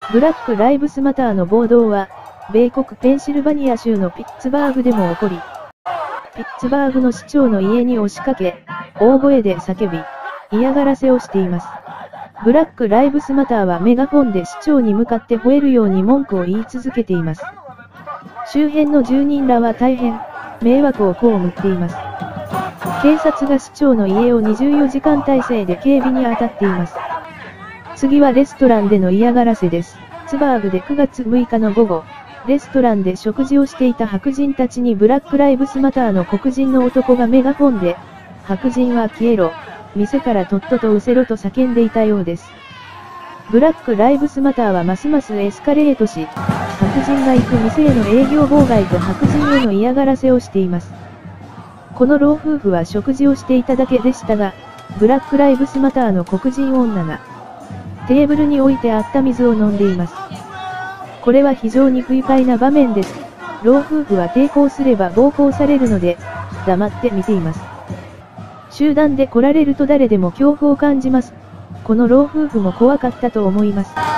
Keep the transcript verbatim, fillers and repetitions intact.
ブラック・ライブスマターの暴動は、米国ペンシルバニア州のピッツバーグでも起こり、ピッツバーグの市長の家に押しかけ、大声で叫び、嫌がらせをしています。ブラック・ライブスマターはメガフォンで市長に向かって吠えるように文句を言い続けています。周辺の住人らは大変、迷惑を被っています。警察が市長の家をにじゅうよじかん体制で警備に当たっています。次はレストランでの嫌がらせです。ツバーグでくがつむいかの午後、レストランで食事をしていた白人たちにブラック・ライブスマターの黒人の男がメガフォンで、白人は消えろ、店からとっとと失せろと叫んでいたようです。ブラック・ライブスマターはますますエスカレートし、白人が行く店への営業妨害と白人への嫌がらせをしています。この老夫婦は食事をしていただけでしたが、ブラック・ライブスマターの黒人女が、テーブルに置いてあった水を飲んでいます。これは非常に不愉快な場面です。老夫婦は抵抗すれば暴行されるので、黙って見ています。集団で来られると誰でも恐怖を感じます。この老夫婦も怖かったと思います。